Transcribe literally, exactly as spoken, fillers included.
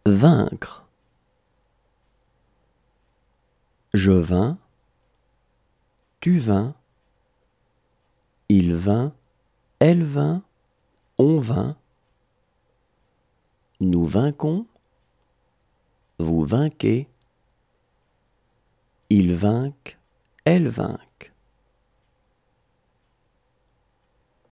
Vaincre. Je vins, tu vins, il vint, elle vint, on vint. Nous vainquons, vous vainquez, ils vainquent, elles vainquent.